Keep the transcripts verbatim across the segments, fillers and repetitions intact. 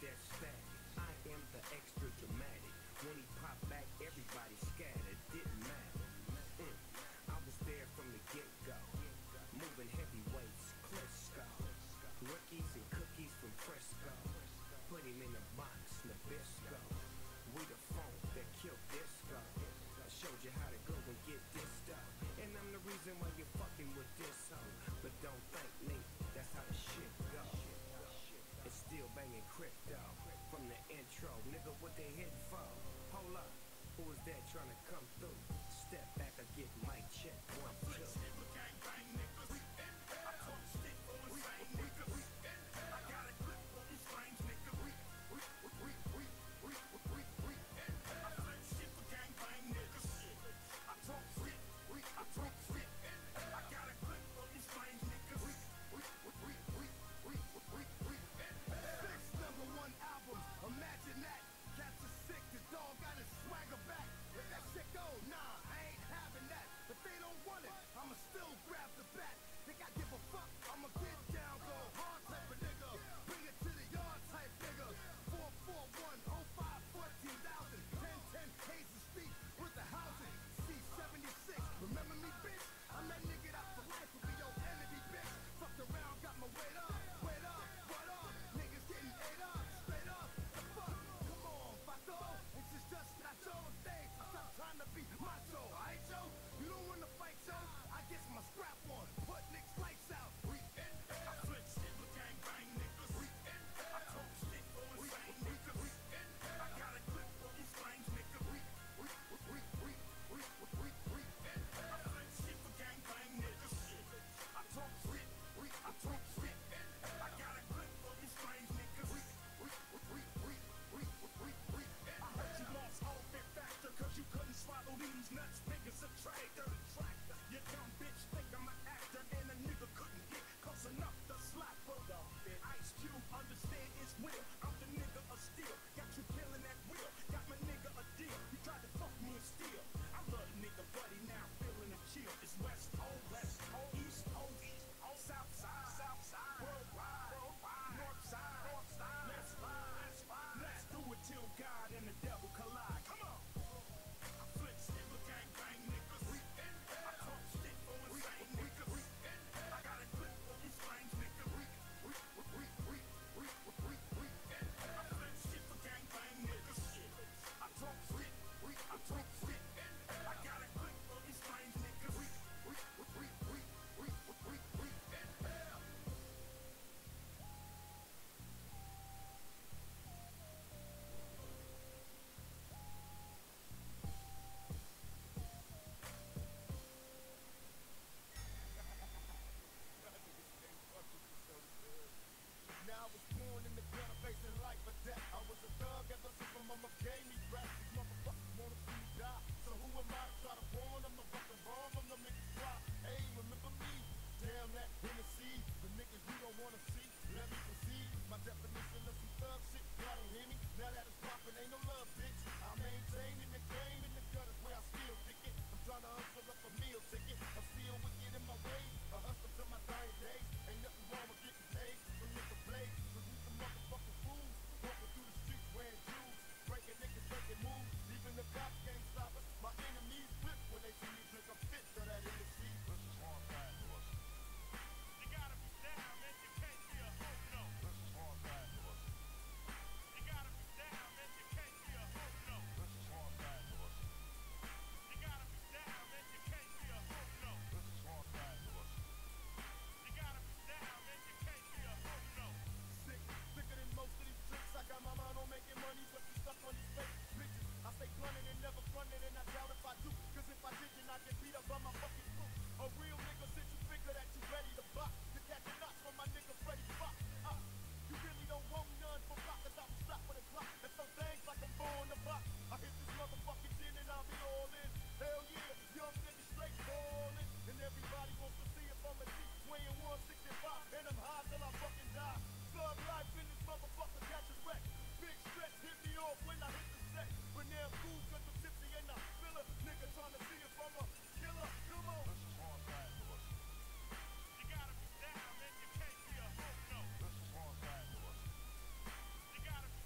that static. I am the extra dramatic. When he popped back, everybody scattered. Didn't matter. Mm. I was there from the get-go. Moving heavyweights, Crisco. Rookies and cookies from Frisco. Put him in a box, Nabisco. We the funk that killed disco. I showed you how to go and get this stuff. And I'm the reason why you're fucking with this hoe. But don't thank me, that's how the shit go. It's still banging crypto. From the intro, nigga, what they hit for? Hold up, who is that trying to come through? Step back or get mic check, one, two. I'ma still grab the bat. Think I give a fuck? I'ma get down, go hard type of nigga. Bring it to the yard type nigga. four four one oh five fourteen thousand. ten ten Hazen Street with the housing. C seventy-six. Remember me, bitch? I'm that nigga that for life will be your enemy, bitch. Fucked around, got my weight up. Weight up, what up? Niggas getting ate up, straight up. The fuck? Come on, Fato. This is just Nacho thing. Stop trying to be macho, aight, yo? You don't wanna fight, yo? I guess my scrap on, put Nick's lights out. Weekend, I flip shit with gang bang niggas. Weekend, I talk shit for insane niggas. Weekend, I got a clip for these strange niggas. Week, week, week, week, week, week, weekend, I flip shit for gang bang niggas. I talk shit, week, I talk shit. I got a clip for these strange niggas. Week, week, week, week, week, week, weekend. I heard you lost all big factor cause you couldn't swallow these nuts. Niggas a traitor. You dumb bitch think I'm an actor and a nigga couldn't get close enough to slap for the Ice Cube, understand it's real. I'm the nigga of steel. Got you killing that wheel. Got my nigga a deal. You tried to fuck me and steal. I love the nigga buddy now feeling the chill. It's West Coast, West Coast, East Coast, East Coast, South Side, South Side, worldwide, worldwide, North Side, North Side. Let's ride, let's ride. Let's do it till God and the devil collide. Come on. I flip shit with gang bang niggas. Weekend. I talk shit for insane niggas. Weekend. I got a clip for these strange niggas. Week, week, week, week, week, week, weekend. I flip shit for gang bang niggas. I talk shit. Week, I talk shit. I got a clip for these strange niggas. Week, week, week, week, week, week, weekend. Now I was born in the gutter, facing life or death. I was a thug ever since my mama gave me breath. These motherfuckers wanna see me die. So who am I to try to warn them? I'm fucking wrong, I'm the niggas fly. Hey, remember me? Damn that Hennessy. The niggas you don't wanna see. Let me proceed. My definition of some thug shit. Y'all don't hear me? Now that it's poppin', ain't no love, bitch. I maintain in the game, in the gutters where I still kick it. I'm trying to hustle up a meal ticket. I'm still wicked in my ways. I hustle till my dying days. Ain't nothing wrong with getting paid. So nigga play. So you some motherfucking fools. Walking through the streets wearing jewels. Breaking niggas, breaking moves. Even the cops can't stop us. My enemies flip when they see me drink a fit to that Hennessy. This is hard bad to us. You gotta be down, man. You can't be a hoe, no. This is hard bad to us. You gotta be down, man. You can't be a hoe, no. This is hard bad to us. You gotta be down, man. You can't be a hoe, no. This is hard bad to us. You gotta be down, man. You can't be a hoe, no. Sick, sicker than most of these tricks. I got my mind on making money, but you stuck on these fake bitches. I stay blunted and never fronted, and I doubt if I do. Cause if I didn't, I'd get beat up by my fucking crew. A real nigga since you figure that you ready to block. To catch a knots from my nigga Freddie Fox. Uh, you really don't want none for block, cause I was slapped with a Glock. And some things like I'm born to block. I hit this motherfucking gin and I'll be all in. Hell yeah, young nigga straight ballin'. And everybody wants to see if I'm a G swinging one sixty-five. And I'm high till I fucking die. Thug life in this motherfucker catch a wreck. Big stretch hit me off when I hit the set. But now I'm cool cause I'm tipsy and I feel it. Nigga trying to see if I'm a killer. Come on. This is hard bad to us. You gotta be down, man. You can't be a hoe, no. This is hard bad to us. You gotta be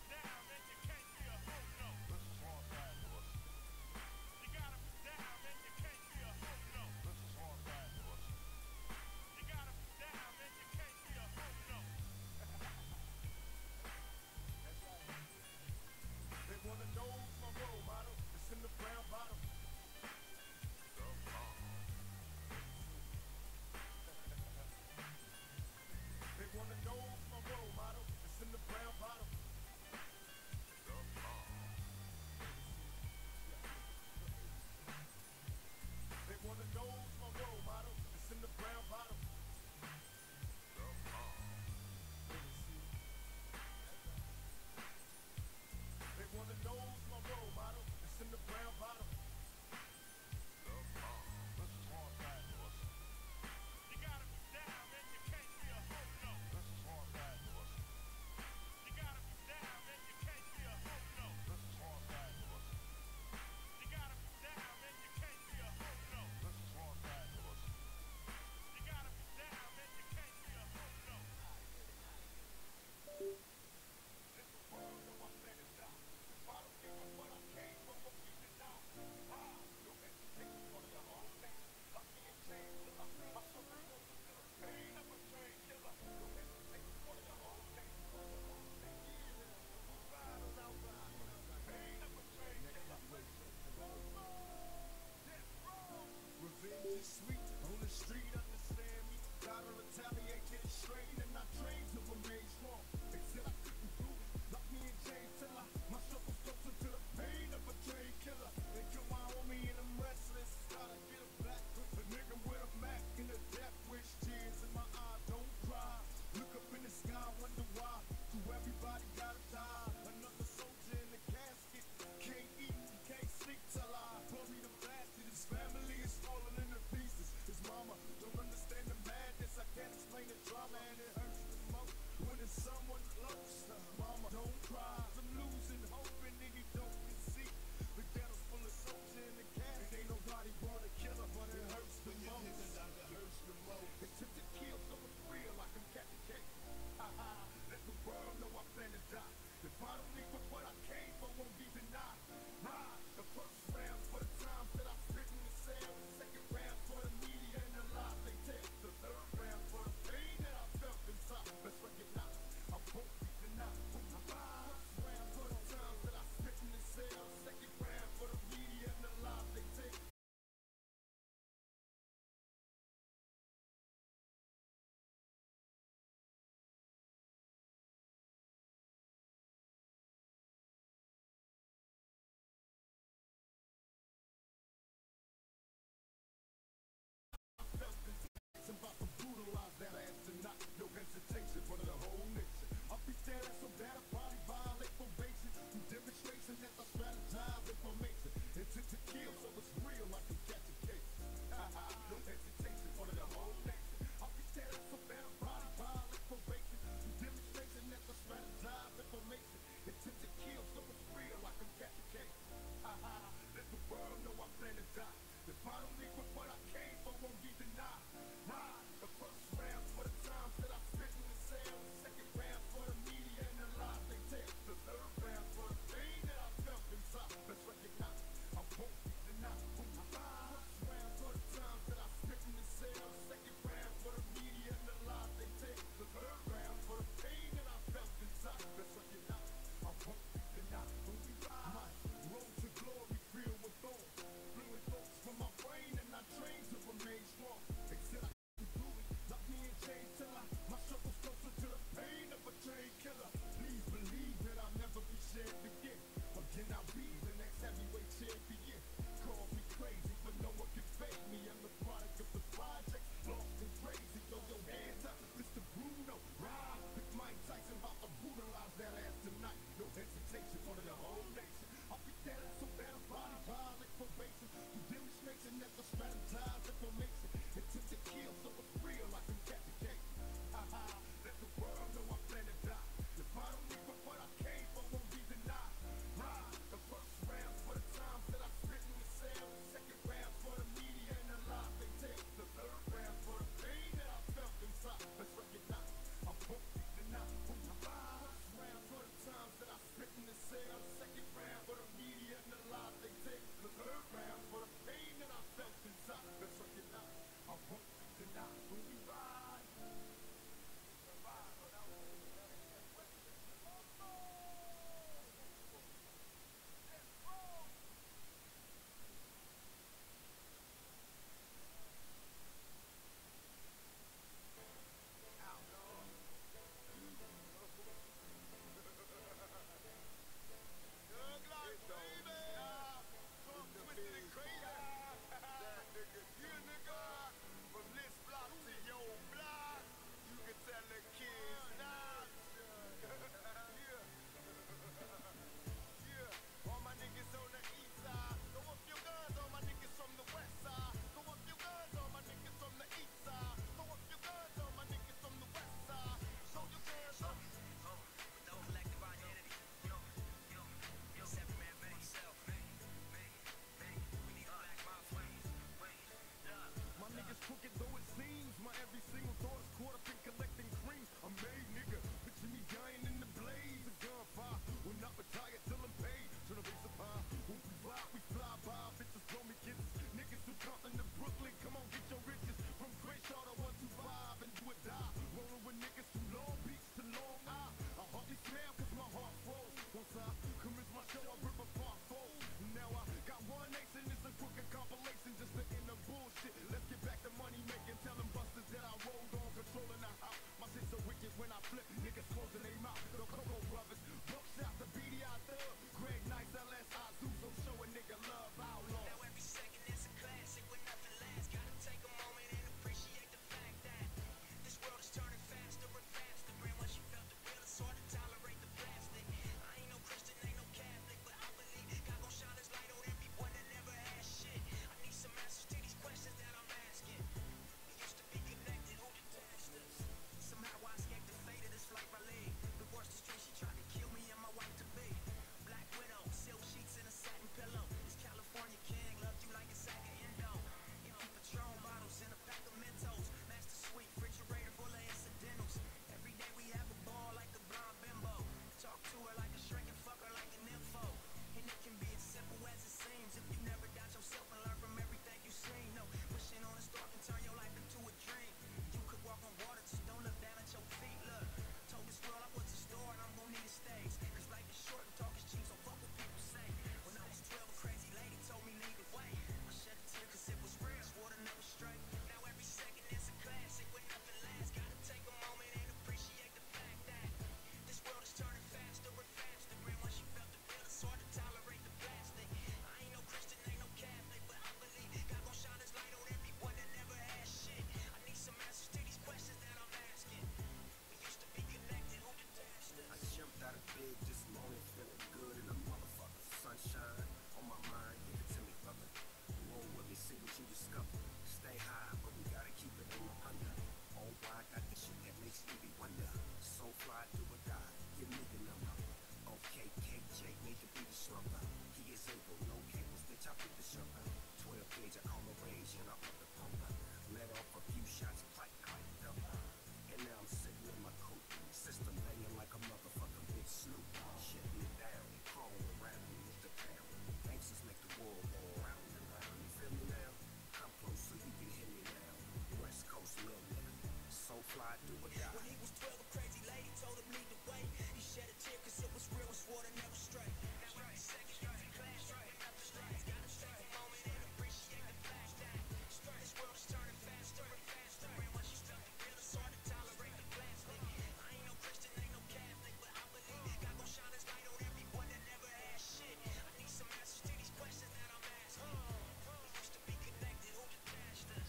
when I flip, niggas closing their mouth. The Coco Brothers, Buckshot, the B D I Thug, Greg Nice, L S I Zeus, I'm showing nigga love, outlaw. Now every second is a classic when nothing lasts. Gotta take a moment and appreciate the fact that this world is turning faster and faster. And once you felt the real, it's hard to tolerate the plastic. I ain't no Christian, ain't no Catholic, but I believe God gon' shine his light on everyone that never had shit. I need some answers to these questions that I'm asking. We used to be connected, who detached us? Somehow I escaped the fate of this life I lead. The worst is street, she tried to kill me and my wife to be. Black widow, silk sheets and a satin pillow. This California king loved you like a sack of endo. Empty Patron bottles and a pack of Mentos. Master suite, refrigerator full of incidentals. Every day we have a ball like the blonde bimbo. Talk to her like a shrink and fuck her like an info. And it can be as simple as it seems if you never doubt yourself and learn from everything you seen. No, wishing on a star can turn your life into a dream. You could walk on water, just don't look down at your feet. Look, told this world I was a star and I'm gonna need a stage. Cause life is short and talk is cheap, so fuck what people say. When I was twelve, a crazy lady told me lead the way. I shed a tear cause it was real, swore to never stray. Now every second is a classic when nothing lasts. Gotta take a moment and appreciate the fact that this world is turning faster and faster. And once you felt the real, it's hard to tolerate the plastic. I ain't no Christian, ain't no Catholic, but I believe God gon' shine his light on everyone that never had shit. I need some answers to these questions that I'm asking. We used to be connected, who detached us? I jumped out of bed this morning feeling good in a motherfucker. Sunshine on my mind, give it to me, brother. Roll with me, see what you discover. Stay high, but we gotta keep it on the under. Oh, why I got this shit that makes me wonder. So fly, do or die, give me the number. Okay, K J, need to be the slumber. He is able, no cables, bitch, I put the shovel. twelve gauge, I call the rage, and I put the pumper. Let off a few shots, clack, clack, double. And now I'm sitting in my coupe. System banging like a motherfucking big Snoop. Shutting it down, crawling around me with the pound. Gangsters make the world go around and round. You feel me now? I'm close so you can hear me now. West Coast millionaire. So fly, do or die. When he was twelve, a crazy lady told him lead the way. He shed a tear cause it was real and swore to never stray. Now every second is a clash, when nothing lasts. Gotta take a moment and appreciate the fact that this world is turning faster and faster. And once you felt the real, it's hard to tolerate the plastic. I ain't no Christian, ain't no Catholic, but I believe God gon' shine his light on everyone that never had shit. I need some answers to these questions that I'm asking. We used to be connected, who detached us?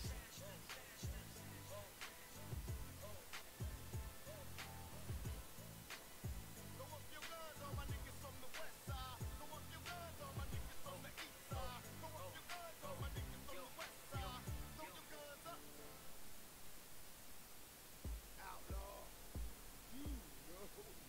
Throw up your guns, all my niggas from the west side. Throw up your guns, all my niggas from the east side. Throw up your guns, all my niggas from the west side. Throw your guns up. Outlaw. You know.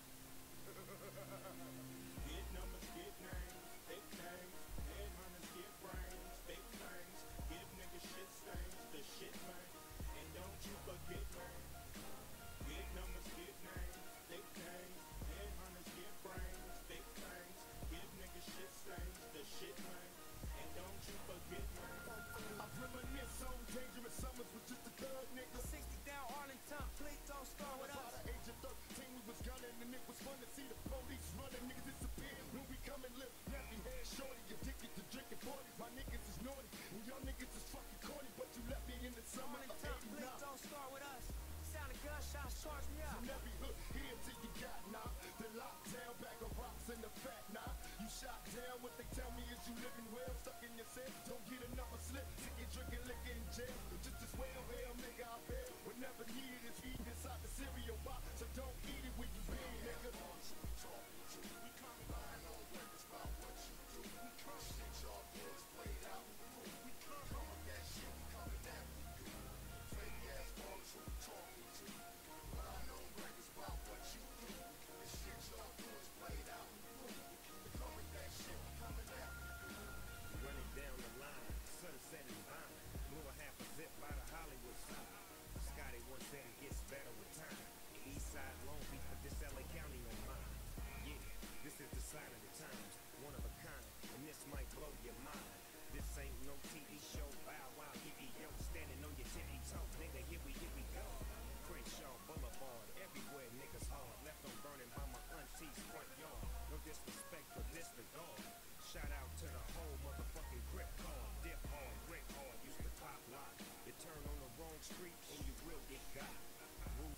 Get numbers, get names, fake names, headhunters get brains, fake names, give niggas shit stains, the shit man, and don't you forget man. Get numbers, get names, fake names, headhunters get brains, fake names, give niggas shit stains, the shit man, and don't you forget man. I reminisce on dangerous summers with just a thug nigga. sixty down Arlington, please don't start with By us. the age of thirteen, we was gunning and it was fun to see the police running. Niggas disappear when we come and live. Nappy head shorty, addicted to drinking forty. My niggas is naughty and y'all niggas is fucking corny. But you left me in the summer of Arlington, please eighty-nine. don't start with us. Sound of gunshots, charge me up. From every hood here till you got knocked. The lockdown, bag of rocks and the fat knock. You shot down, what they tell me is you living well, stuck in your cell. Don't get another slip, ticket, drinking, liquor in jail. Just as well, hell, nigga, I bail. Whenever needed is eating inside the cereal box, so don't eat it when you big, nigga. We come by no records about what you do. We come shit y'all kids played out. We come come with that shit, we coming after you. Fake ass ballers who we talking to. But I know records about what you do. The shit y'all do is played out. We come with that shit, we coming after you. Running down the line, sunset and vine. Blew a half a zip by the Hollywood side. Scotty once said it gets better with time. The east side Long Beach, but this L A County on mine. Yeah, this is the sign of the times, one of a kind, and this might blow your mind. This ain't no T V show, bow wow, hippie yo, standing on your tippy toe, nigga, here we, here we go. Crenshaw Boulevard, everywhere niggas hard, left on burning by my auntie's front yard. No disrespect or disregard. Shout out to the whole motherfucking grip card, dip hard, break hard, used to pop lock. You turn on the wrong street and you will get got. Rules of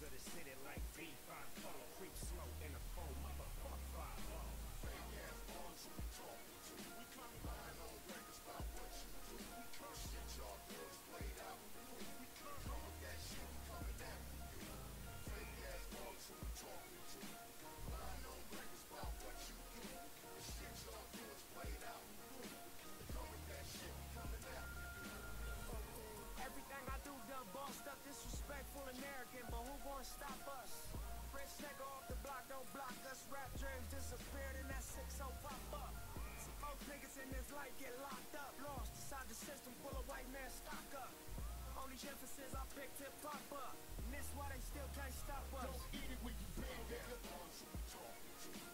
of the city like B five four. Creep slow in the phone, motherfuck five oh. Fake ass bars who we talking to. We come lying on records about what you do. We come shit y'all do is played out. We come come with that shit, we coming after you. Fake ass bars who we talking to. Lying on records about what you do. The shit y'all do is played out. We come with that shit, we coming after you. Everything I do done bossed up, disrespectful and arrogant, but who gonna stop us? Rich nigga off the block, don't block us. Rap dreams disappeared and that six oh pop up. Some most niggas in this life get locked up, lost inside the system full of white man stock up. Only difference is I picked hip hop up, and this why they still can't stop us. Don't eat it when you big ass bars who we talking to.